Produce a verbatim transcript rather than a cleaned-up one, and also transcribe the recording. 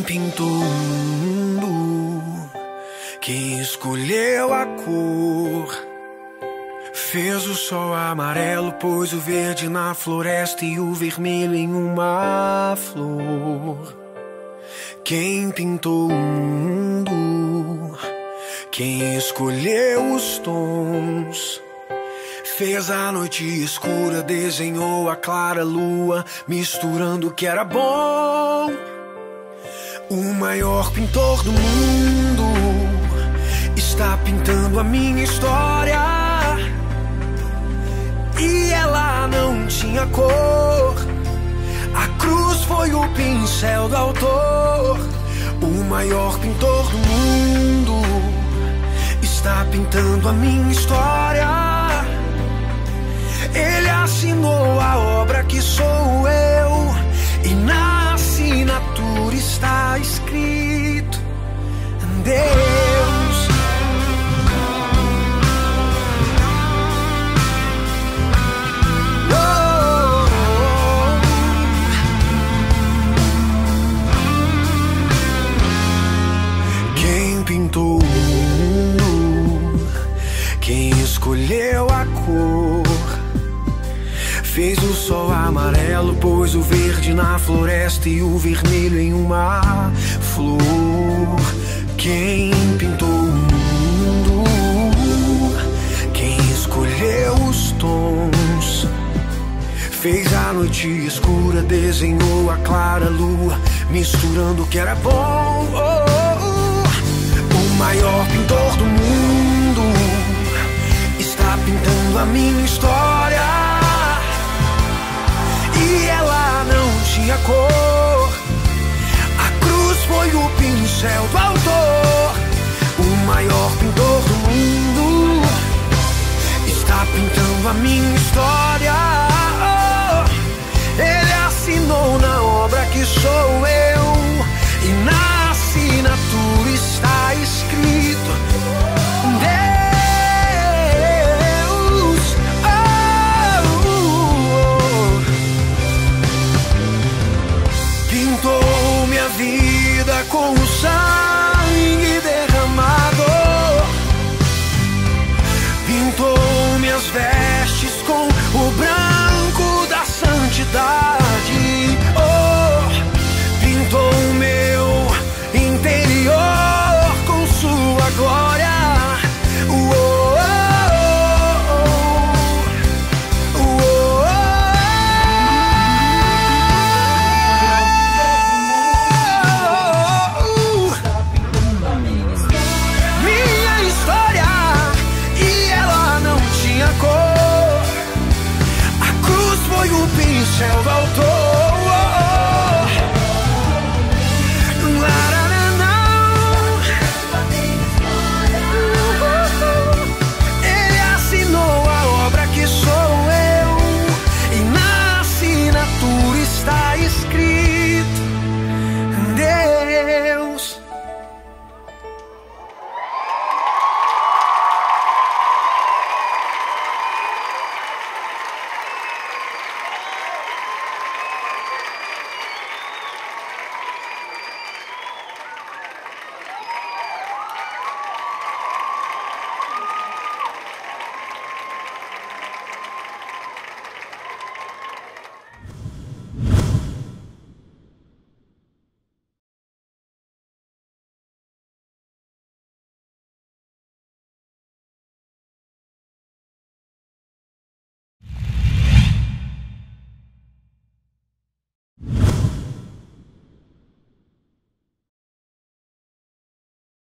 pintou o mundo, quem escolheu a cor, fez o sol amarelo, pôs o verde na floresta e o vermelho em uma flor. Quem pintou o mundo, quem escolheu os tons, fez a noite escura, desenhou a clara lua, misturando o que era bom. O maior pintor do mundo está pintando a minha história, e ela não tinha cor. A cruz foi o pincel do autor. O maior pintor do mundo está pintando a minha história. Ele assinou a obra que sou eu, e na assinatura está escrito Deus. Pintou o mundo, quem escolheu a cor, fez o sol amarelo, pôs o verde na floresta e o vermelho em uma flor. Quem pintou o mundo, quem escolheu os tons, fez a noite escura, desenhou a clara lua, misturando o que era bom. Oh, oh, oh. O maior pintor do mundo está pintando a minha história, e ela não tinha cor. A cruz foi o pincel do autor. O maior pintor do mundo está pintando a minha história. Oh, ele assinou na obra que sou eu, e na